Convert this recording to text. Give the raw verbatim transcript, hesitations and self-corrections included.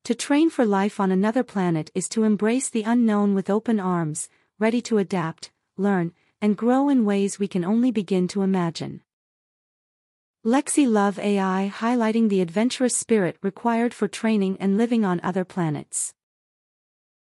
To train for life on another planet is to embrace the unknown with open arms, ready to adapt, learn, and grow in ways we can only begin to imagine. Lexi Love A I highlighting the adventurous spirit required for training and living on other planets.